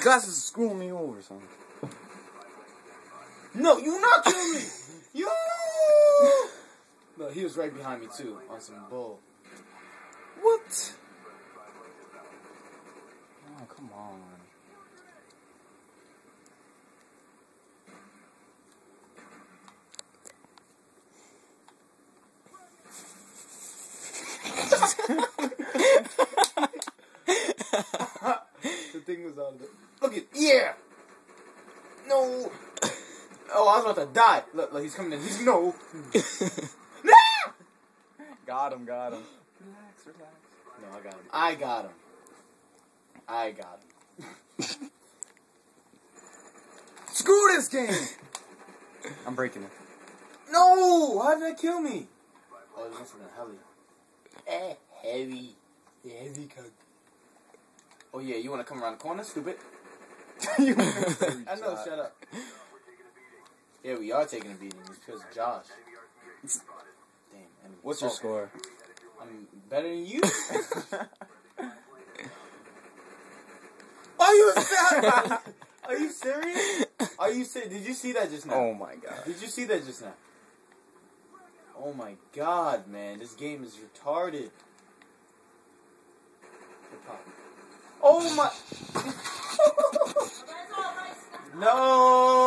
glasses are screwing me over, son. No, you not kill me! You! No, he was right behind me, too, on some bull. What? Oh, come on. The thing was on the... Look at... Yeah! No! Oh, I was about to die. Look, he's coming in. He's... No! No! Got him. Relax. No, I got him. Screw this game! I'm breaking it. No! How did that kill me? Oh, it must have been heavy. Heavy. The heavy cook. Oh, yeah, you want to come around the corner, stupid? I know, shut up. Yeah, we are taking a beating. It's because of Josh. Damn. What's your score? I'm better than you. Are you serious? Are you serious? Did you see that just now? Oh my god. Did you see that just now? Oh my god, man. This game is retarded. Oh my... No!